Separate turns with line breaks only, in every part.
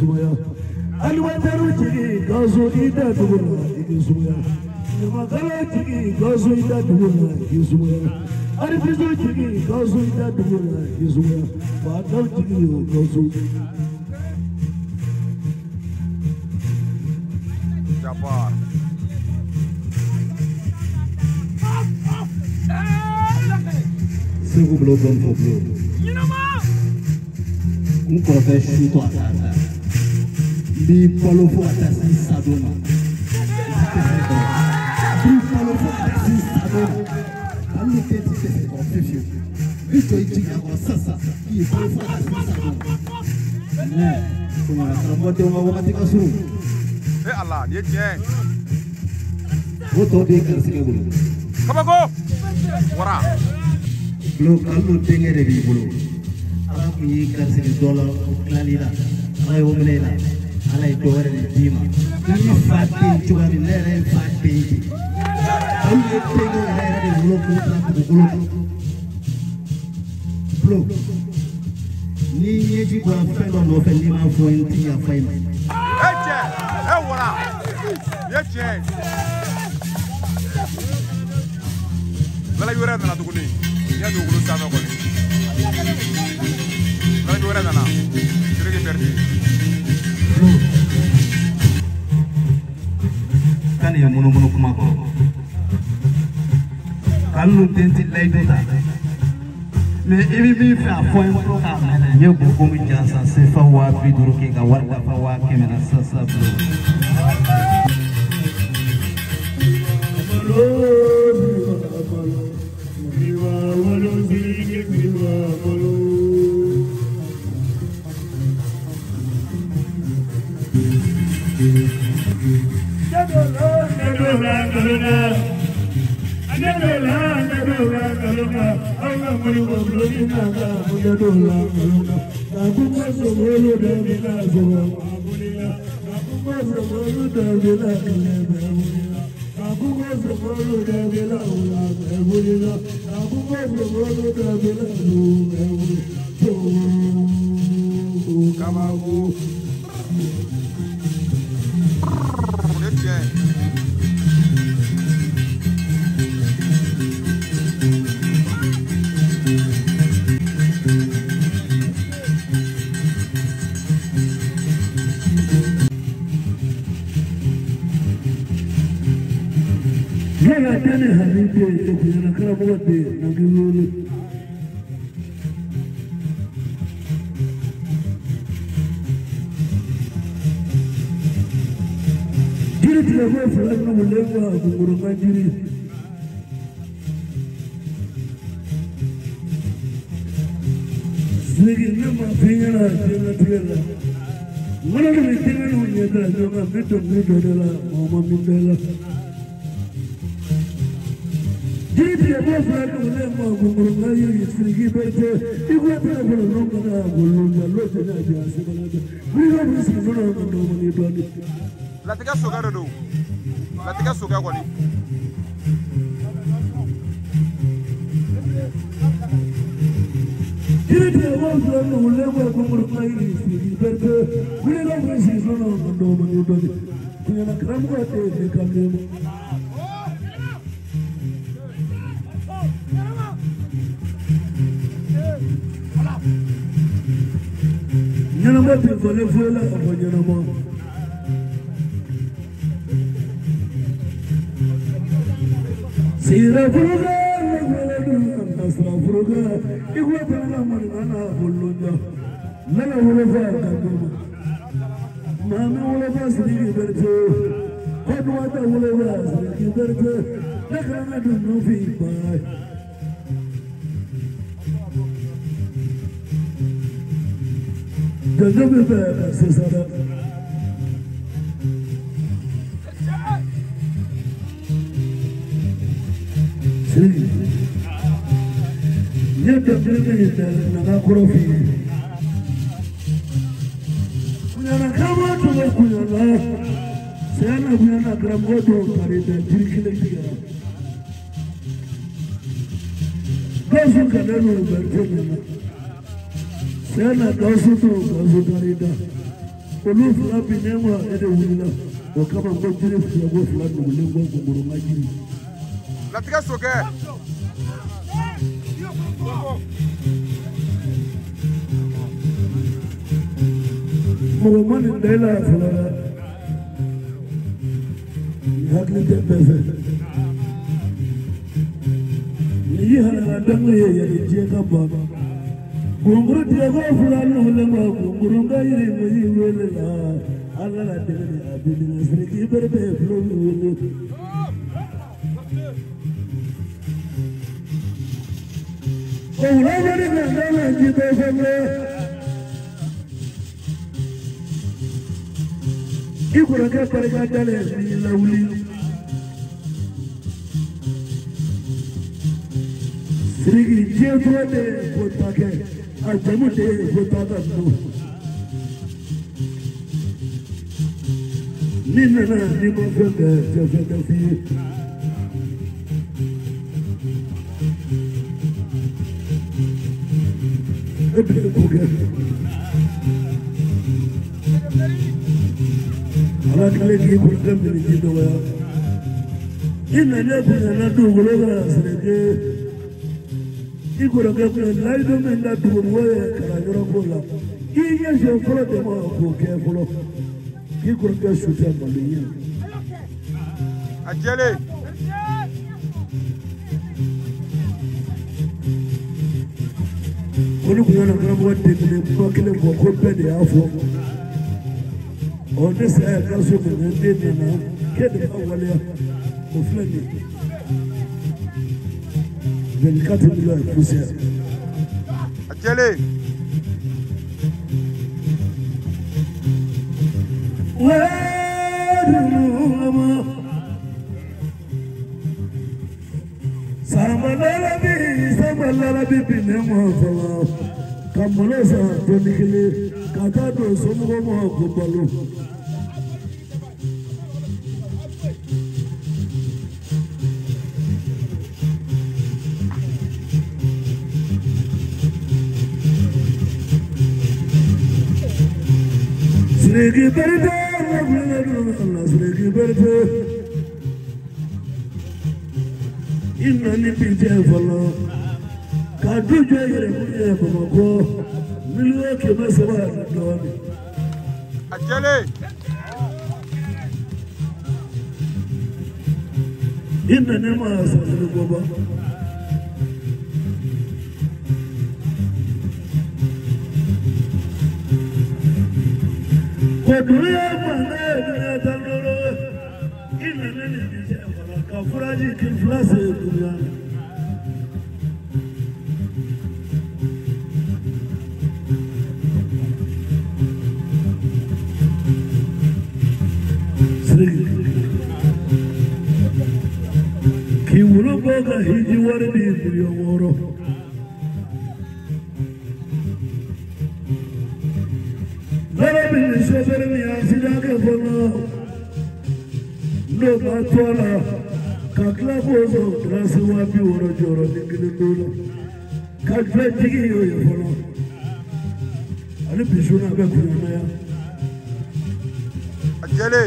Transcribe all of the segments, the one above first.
Sumaya. Alwataru Chigi, Gazo Ida Duguna, Sumaya. Magala Chigi, Gazo Ida Duguna, Sumaya. Arifizo Chigi, Gazo Ida Duguna, Sumaya. Patal Chigi, Gazo.
Jabbar.
Segundo bloco no fogo. Protege toi. Bi polo fo atasi sadoma. Bi polo fo atasi sadoma. Alu tete tete confession. Visto itinha com sasa. Bi polo fo atasi sadoma. Né, como na tramote uma matika suru.
Allah, dia tiens.
Voto de kersiga bulu.
Kabago. Wara.
Lo kalu tengere bi bulu. Arabu yi kersiga dola klalila. Ay womenela. Alay doore ni dima ni fatti chugani lere fatti ambe tego lere de bloku bloku ni yeji ko felo no fe ni ma fo enti ya faima
Eche e wala yeche Bala yore na tukuni ya dugulu sama ko ni Bala yore na sirigi perdi
kan ya munu kuma ko kallu tenti laydota mais ibi bi fa point programme ye ko ko mi jansa se fa wa bi duru ke ga warta fa wa kemena sasa bro
Latika soga do. Latika soga kwani.
Sira furuga, asra furuga, igwa pala manana buluja, nana wulafa kaduma, mama wulafa siri berto, kodwata wulafa siri berto, nakana dunu fi bai. Jangan berapa sesara. Dia terjadi naga kurofi. Punya nak kamu tu punya lah. Saya nak punya nak rambo tu kari dan diri kita dia. Kau suka dulu berjalan. Saya nak kau suka kari dah. olu fila bi ne ma e de wulila o kama n ko jiri fila ko fila dogolen ko gogoro n ka jiri.
Latigɛ Sokɛ.
mɔgɔ ma nin da i la fɔlɔ dɛ ni hakili tɛ bɛɛ fɛ ni yi halala dangu ye yɛrɛ diɲɛ ka ban gunguru tigɛ ko fila nugulen ma gunguru ka yiri ma yi wele la ala la dɛgɛ de a bi nin siri k'i bɛrɛ bɛ filo min wele o wula wɛrɛ ka da la ji bɛɛ fɛnɛ i kɔrɔkɛ barika dalen ni lawuli siriki diɲɛ tɔgɔ de ye ko ta kɛ a jamu de ye ko ta ka dun ni nana ni ma fɛn kɛ fɛn tɛ f'i ye e bɛ ko kɛ ala kile k'i kɔrɔkɛ minɛ ji dɔgɔya i nana bonya dugukolo kan sirike i kɔrɔkɛ kun layidu min da dugumɔgɔ ye kalanyɔrɔ ko la i ɲɛsin fɔlɔ de ma k'o kɛ fɔlɔ k'i kɔrɔkɛ su tɛ malo ye.
A jɛlen.
ko ni kun yana karamɔgɔ den kelen kuma kelen fɔ ko bɛɛ de y'a fɔ ɔ ne saya ka so minɛ den nana k'e de b'a waleya o filɛ nin ye 24 millions de poussière.
A jɛlen.
Samalalabi binne mɔ fɔlɔ ka malo san tɔni kelen ka taa don somɔgɔw ma ko balo. Siriki berete la siriki berete inna ni pinje fɔlɔ ka du jɔ yɛrɛ mun ye Bamakɔ miliyɔn 300 ani dɔɔnin.
A jɛlen.
I nana ma sanni bɔba ko dunuya fanga ye dunuya tan duuru i nana ni pinje fɔlɔ ka furaji kin fila se dunuya la. K'i wolo bɔ ka hiji wari di miliyɔn 6. Baara min ni sofɛri min y'a sida kɛ fɔlɔ n'o ma to a la ka tila k'o sɔrɔ kilasi 60 jɔyɔrɔ ni kelen t'o la ka fɛn tigi y'o ye fɔlɔ ale bi su n'a bɛ kunnamaya.
A jɛlen.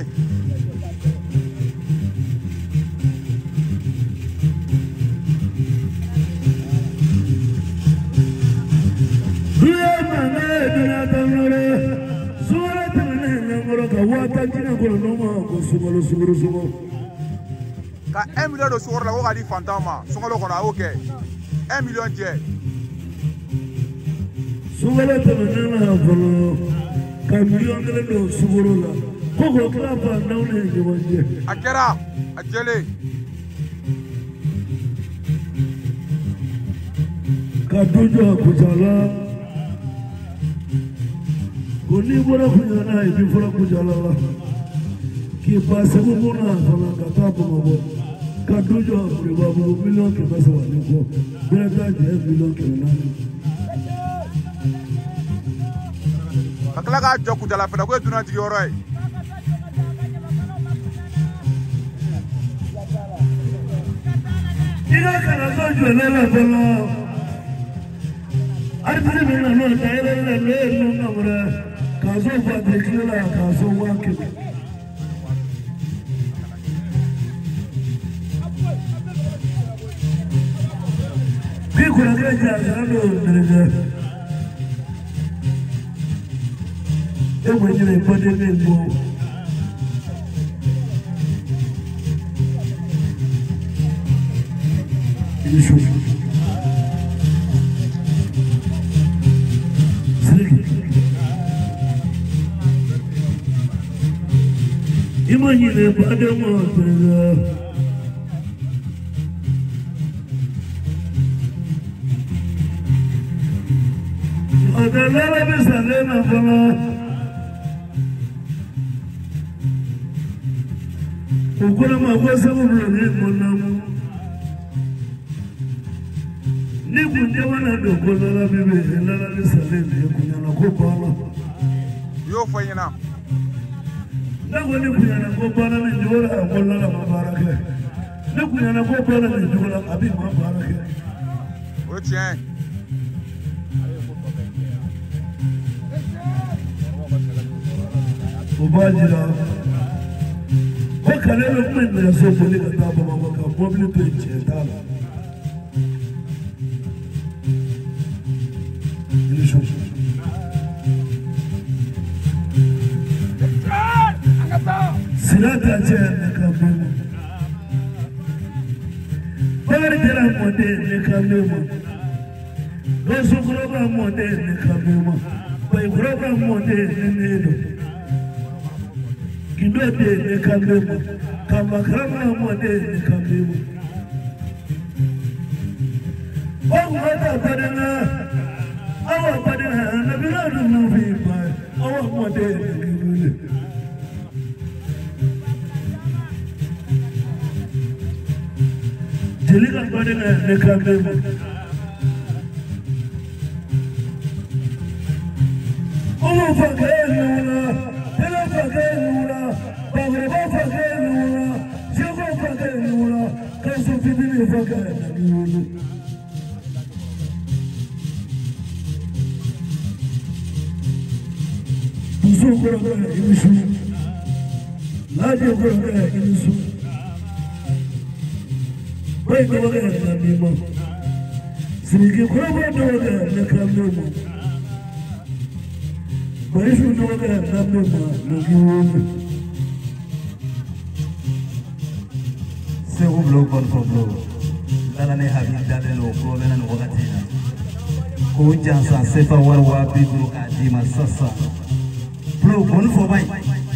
Ka 1 million don sukaro la ko ka di fantan ma sunkalo kɔnɔ a y'o kɛ 1 million jɛ.
Sukaro tɛmɛnen na fɔlɔ ka miliyɔn 1 don sukaro la ko k'o tila fantanw ni ɲɔgɔn cɛ.
A kɛra a jɛlen.
Ka du jɔ Kucala ko n'i bɔra Kucala i bi fɔra Kucala la k'i ba Segu na fana ka taa Bamakɔ ka du jɔ Kurebabugu miliyɔn 300 ni kɔ bɛɛ ta jɛ miliyɔn 400.
Ka tila k'a jɔ Kucala fana ko ye dunantigi yɔrɔ ye.
I ka kalanso jɔlen la fɔlɔ artiste min na n'o ta yɛlɛ la n'o ye nun na wɛrɛ ka kaso patrikila kaso wake bikura kaja zando derega ewe nyere pade nembo Ishu Imagine pada motorga ada lala besale na fala ukuna magwasa mulone monamu ni kunje wana dokola la bibe lala besale ni kunyana ko bala
yo fayina
Nagoni kunyana ko bala ni jora molla la mabaraka ni kunyana ko bala ni jora abi mabaraka
o tien
Ubajira wakale lo kumenya so bole kataba mabaka mobile page etala Ilisho Silata chene kabemo Bari tera mode ne kabemo Doso kroba mode ne kabemo Bai kroba mode ne nelo Kidote ne kabemo Kama krama mode ne kabemo Ogu hata padana Awa padana Nabila nufi bai Awa mode ne kabemo Jeliga padana ne kabemo Ogu fakenula Tela fakenula Bagreba fakenula Jego fakenula Kansu tibini fakenula Tusu kuraga inisu Laje kuraga inisu Bai kuraga namimo Siriki kuraga kuraga nakamimo Barishu kuraga namimo Nagiwoni
Segu blog bon for blog lala ne habi dadelo ko lana no wakatina ko jansa sefa warwa bidu adima sasa blog bon for bai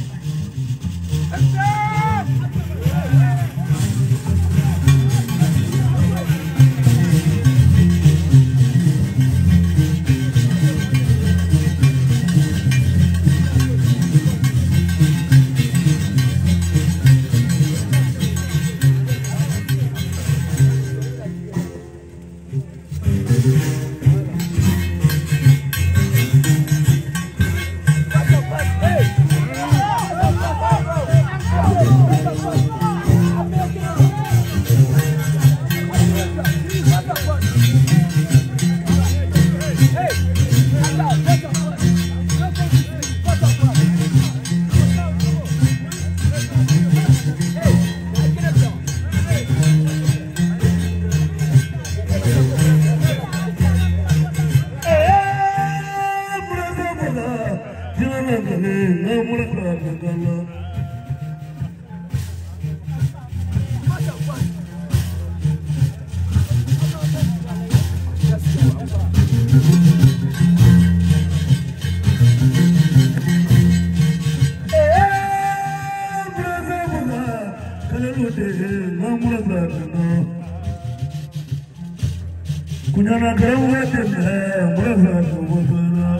Kunyana karawa tena muraza kubona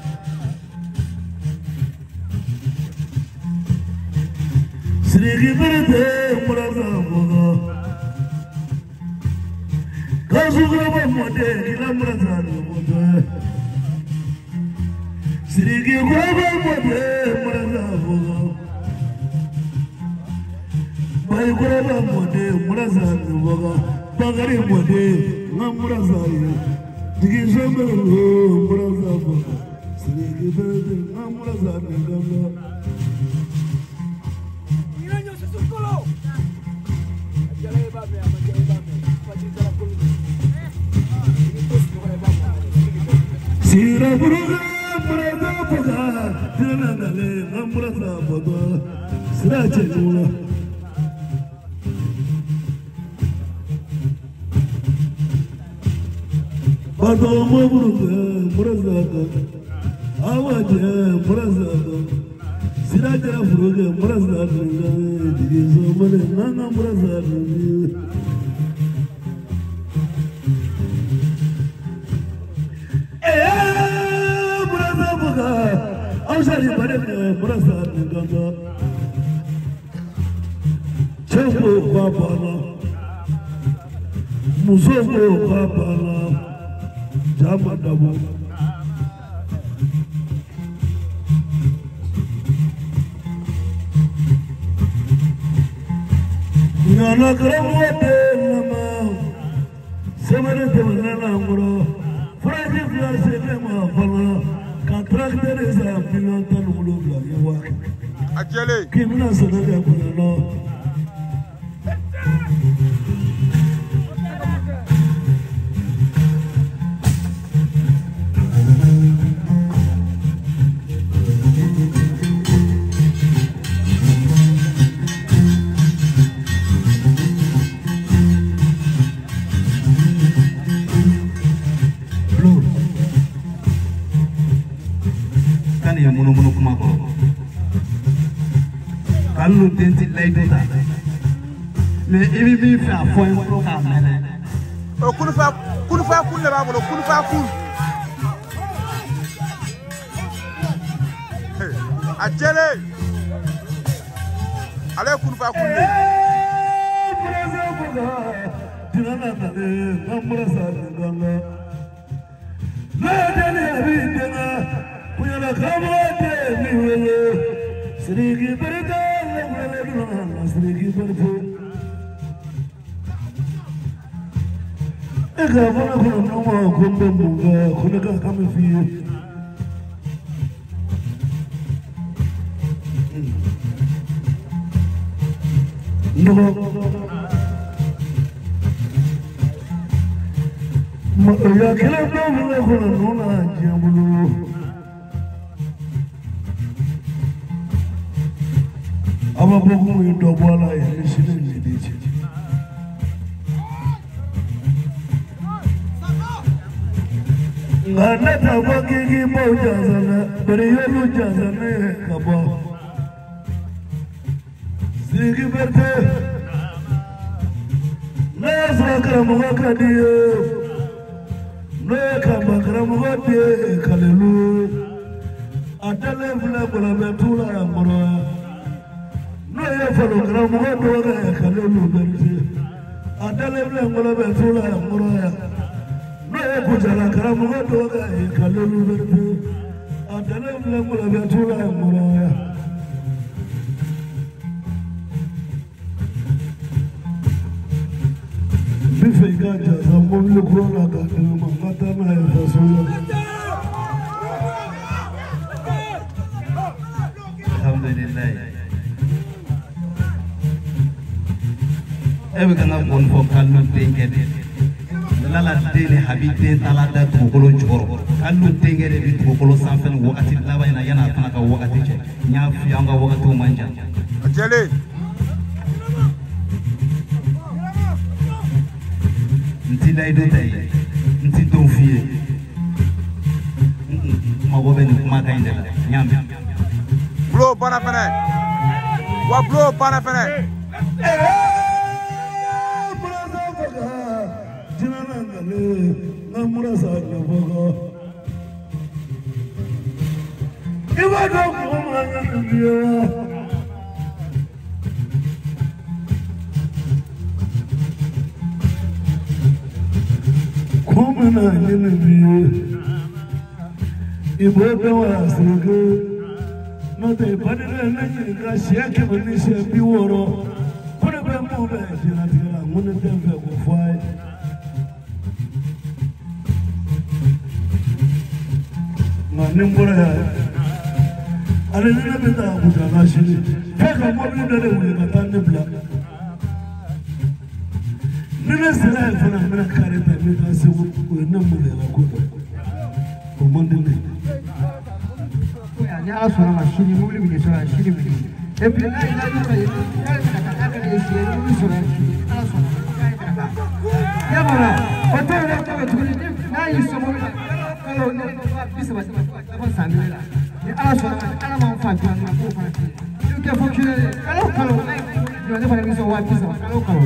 Sirigi berete muraza kubona Kasu karawa mode kila muraza kubona Sirigi karawa mode muraza kubona Bai karawa mode muraza kubona Bagari mode Muraza, Digi Zambo, Muraza, Sirigi Berdi, Namuraza, Nagama. Sira Buruga, Buraza Buga, Tinanale, Namuraza Buga, Sirache Jula. Bado Muruga, Buraza, Awaja, Buraza, Siraja Buruga, Buraza, Dizo Mane, Nana Buraza. I'm sorry, but Buraza, Nagama. Choko Babala, Musoko Babala, Jamadabu. Nana Gramote, Nama, Seminary Namuro, Francis Larsenema, Fala, contractor is a Pilotan Mulubla, you walk.
Ajele.
Kimna Sanaka Pulano.
Munu kumako kalu tenti laidota mais ibi bi fa foy ko ka mele
o kunu fa kun le ba bolo kunu fa kun Ajele ale kunu fa kun le
Dinana tale Namuraza Nagama. La dele abidena. Puyala kamote miwele, Sirigi Berda, Sirigi Berda. Eka vana kuna nama kumbe munga, kuna kama fiye. Ndogo. Ya kila nama kuna nuna jamulu. Aba bogu mu dobola ya misile ndichi ngana tabaki boja sana beriyelu jazane kabo Sirigi Berdi Nazra karamuga kadiyo Noe kamba karamuga diye kalelu Adele vile bula betula mura No ya falo karamuga doga kalelu Berdi Adele vile bula betula mura No ya kujala karamuga doga kalelu Berdi Adele vile bula betula mura Bifega jaza mumlu krona kadema matana ya fasola.
Alhamdulillah. Ebe kana bon fo kallu tengede. Lala dele habite talada tukolo joro. Kallu tengede bi tukolo sanfen wakati laba ina yana tana ka wakati che. Nya fi anga wakati manja.
Ajele.
Nti laido tay nti donfie mago ben kuma kainde la nyambe
Blo bana fene wa blo bana fene
Buraza boga jinana ngale Namuraza boga Iwa do kuma ngambia Kumana nyinabiye Iboga wa sirige Note padere nanyika shiyake manisha biworo Kune be mube jinatika Mune tempe kufai nimbora ya ale ne be ta buta na shiri fa ka mo bi dole wuli ka tan ne bla ne ne sala fa na mena kare ta ne ta se ko ne mo le la ko ko mo de ne
ya ne asura ma shiri mo bi sura shiri bi e bi na ila ni ba ya ka ka ne shi ne mo sura asura ya mara o to ne to ne na yi so mo kalau ne bisa ba ba sanela ni asura ala ma fa ta na ko fa ni ke fo kire kalau ni ne ba ni so wa bisa kalau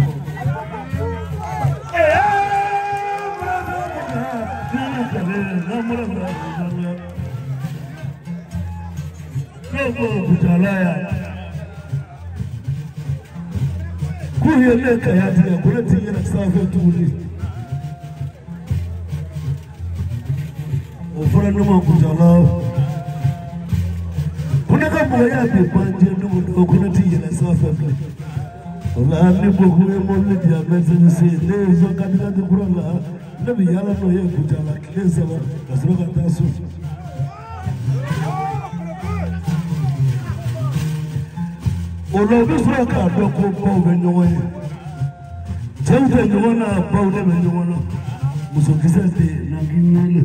kuhiye leka ya tiya kuleti yana safe tuli ofura numa kutala kuna kama ya bipanje numa kuleti yana safe tuli ola ni bokuwe mole dia mezeni se lezo katika kurala nabi yala no ye kutala kilesa ba kasroka tasu Olo bisura ka doko pau benyowe. Jaude nyona pau de benyowe. Muso kisete na ginyele.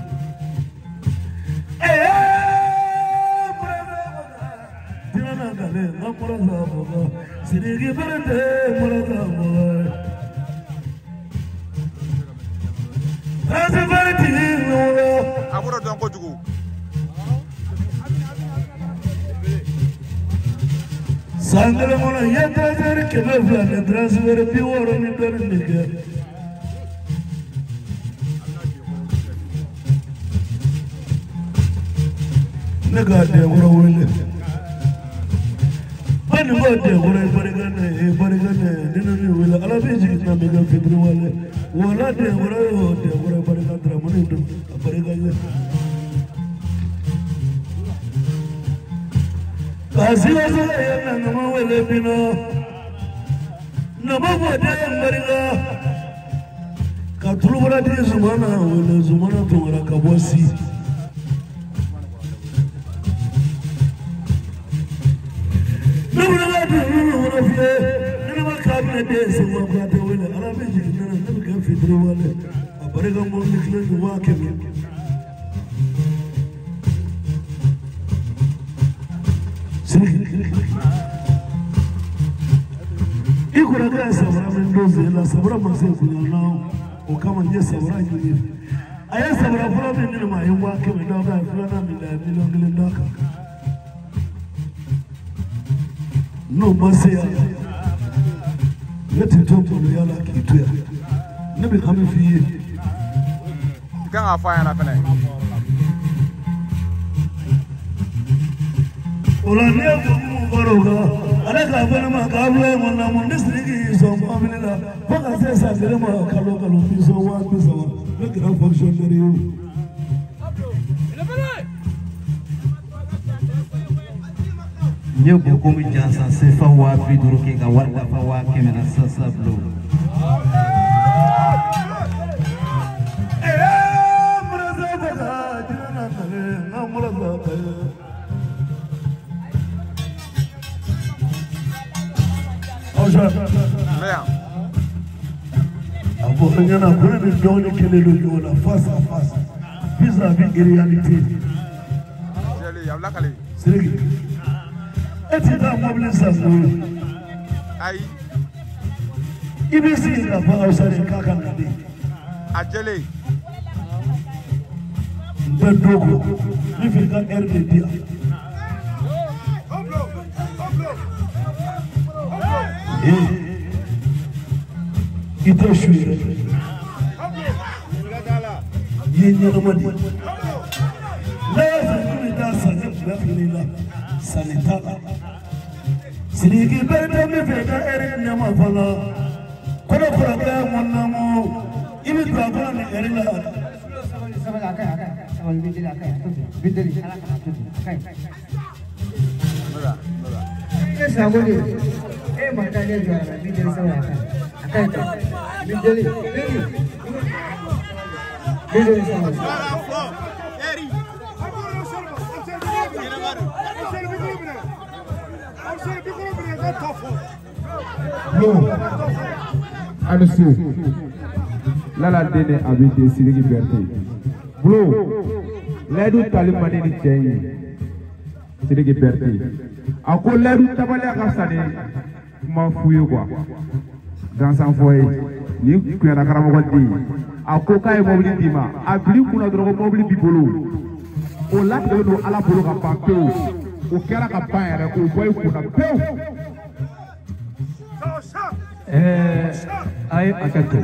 Tirana gale na puraza boga. Sirigi berete puraza boga. Ase berete no.
Abura don ko jugu.
Sangre mona yata jere kebefla ne transfer piworo ni dole nige nega de woro wele bani mo de woro barigane dinu ni wele ala beji na mega fitri wale wala de woro barigane dramoni do barigane Asiya yana nama wale bino nama wade mbariga katulu wala di zumana tungara kabosi nubula di wala fle nama kabina de zumana kwate wale arabeji nama kan fitri wale abariga mo nikle wa kemi Ikura kaya sabra mendoze la sabra mase kunyana o kama nye sabra nyini aya sabra fula menini ma yengwa keme doga fula na milongile doka no masaya yeti tompolo yala kituya nebe kame fiye
kanga faya na fene
Ola niya baroga ala ka bana ma ka bula mo na mo distriki so mo amina baka se sa gere ma kalo piso wa le grand fonctionnaire
Nyo ko mi jansa se fa wa biduru ke ga warga fa wa ke mena sasa blo
muraza baka jina na muraza
Mea.
Abo nyana kuna ni doni kelelo yona face à face vis-à-vis réalité.
Jeli ya lakale.
Sirigi. Eti da mobile sabu.
Ai.
Ibisi la pa ausare kaka ngade.
Ajele.
Bedogo. Ifika RDD. Ito shuire yenye nomadi leza kumita sanefila sanitaka sirigi bete mifeda eri nyama fala kono kuraka monamo ibi tukakona ni eri la
sabala sabal bideli akai bideli akai sagoli matanya juara bideli sabala akai bideli bideli sabala
Blue. Understood. Lala Dene habite Sirigi Berti. Blue. Ledu Talimani ni Chayi. Sirigi Berti. Ako ledu tabale akasane mafuyo kwa. Gansan foye. Ni kuyana karamo di. Ako kaye mobili dima. Abili kuna drogo mobili bibolo. O lati do ala bolo ka pampeo. O kera ka panyere o boy kuna peo.
Ay akate.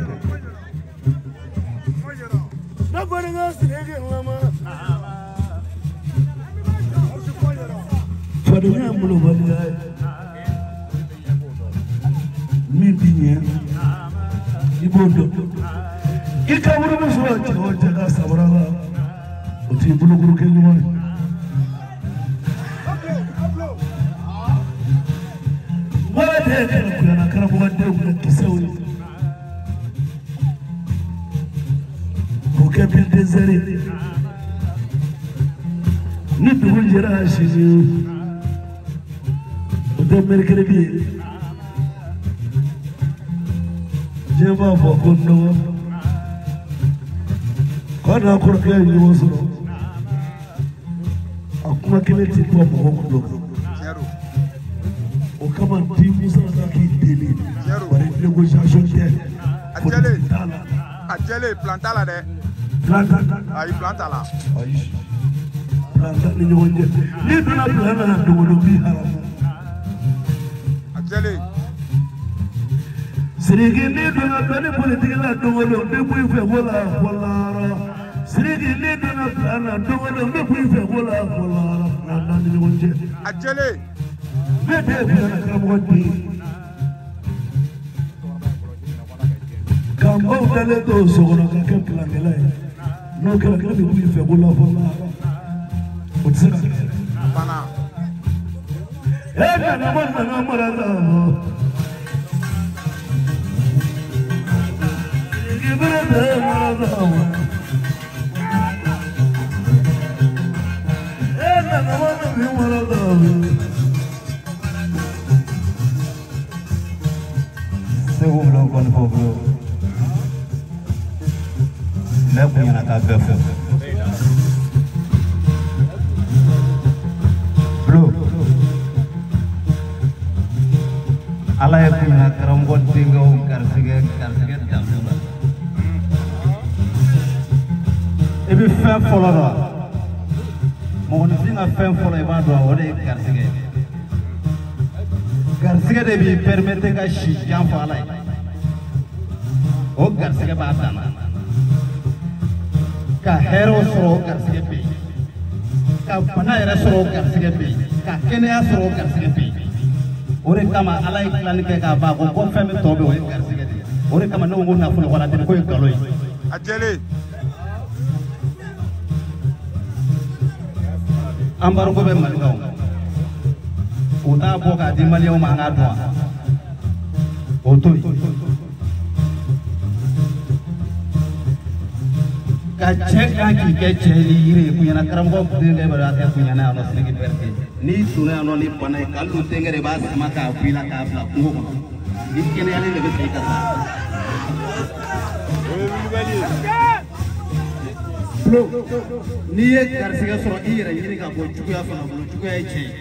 Fadunya mulu baliya. Mintinya. Ibondo. Ikaburu musuwa chawote ka sabrala. Uti bulu guru ke ngwa. Wala de kuna karabu wande kuna kisawi. Buke bil deseri. Ni dubul jira shiji. Udo merkrebi. Jema fokuno. Kana kurke yuso. Akuma kile tipo mokuno. O kama timu sana kideli. Wale négociation de.
Adjele plantala de.
Planta.
Ayi plantala.
Ayi. Planta ni nyonje. Ni tuna plana na dogo bi haram.
Adjele.
Sirigi ni tuna plana politique la dogo be buy fe wala. Sirigi ni tuna plana dogo be buy fe wala. Na ni nyonje.
Adjele.
Bebe plana kama di. Kambo dale to sogona ka plana la. No kala be buy fe wala. Utsika.
Bana.
Na mwana na mwana. Gibrada mwana. Na mwana mwana.
Segundo con fogo. Na punya na cabeça. Allah yang punya kerambut tinggal karsige damla. Ibi fɛn fɔlɔ dɔ, mɔgɔninfin ka fɛn fɔlɔ I b'a dɔn o de ye karsige. Karsige de b'i permettre ka si jan fɔ Ala ye. O karsige b'a dan na. Ka hɛrɛw sɔrɔ o karsige bɛ yen. Ka bana yɛrɛ sɔrɔ o karsige bɛ yen. Ka kɛnɛya sɔrɔ o karsige bɛ yen. O de kama Ala ye dilanni kɛ k'a ban ko fɛn min tɔ bɛ o ye garisɛgɛ de ye. O de kama ne ko n ko nafolo wala tɛ ko ye nkalon ye.
A jɛlen.
Embargo bɛ Mali kan o t'a bɔ k'a di maliyɛnw ma an k'a dɔn wa? O to yen. Ka cɛ kan k'i kɛ cɛ ni yiri ye kuɲɛna karamɔgɔ denkɛ bɛ a tɛ kuɲɛna yan nɔ Sidiki Berete. N'i donna yan nɔ ni bana ye k'ale denkɛ de b'a sama k'a bɔ I la k'a bila kungo kɔnɔ. Ni kɛnɛyalen de bɛ segin ka taa. N'i ye garisɛgɛ sɔrɔ I yɛrɛ ɲini ka bɔ juguya fana bolo juguya ye tiɲɛ ye.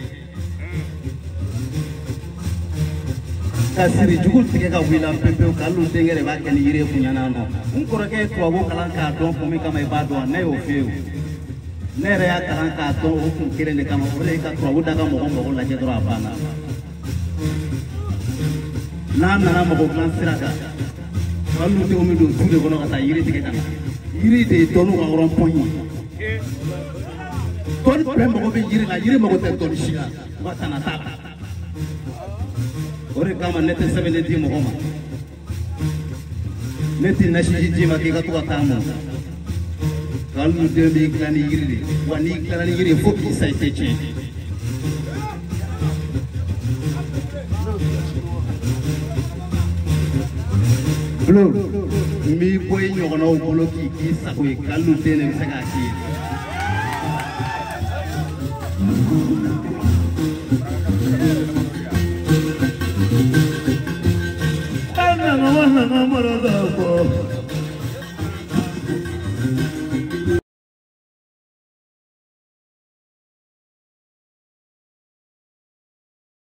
Ka siri jugu tigɛ ka bɔ I la pewu pewu k'ale denkɛ de b'a kɛ ni yiri ye kuɲɛna yan nɔ. N kɔrɔkɛ ye tubabu kalan k'a dɔn kun min kama I b'a dɔn wa? Ne y'o f'i ye o. Ne yɛrɛ y'a kalan k'a dɔn o kun kelen de kama o de ye ka tubabu da ka mɔgɔ mɔgɔ lajɛ dɔrɔn a banna. N'a nana mɔgɔ dilan sira kan hali denw bɛ don su de kɔnɔ ka taa yiri tigɛ ka na. Yiri de ye tɔnniw ka rond-point ye. Tɔnni bɛɛ mago bɛ yiri la yiri mago tɛ tɔnni si la u ka tana t'a la. O de kama ne tɛ sɛbɛn di mɔgɔ ma. Ne tɛ nasiji d'i ma k'i ka to ka taa mɔ. Hali denw b'i dilan ni yiri de wa n'i dilanna ni yiri ye fo k'i sa I tɛ tiɲɛ. Bulo n b'i bɔ I ɲɔgɔnnaw bolo k'i sago ye k'ale den de bɛ se k'a k'i ye.
mara da ko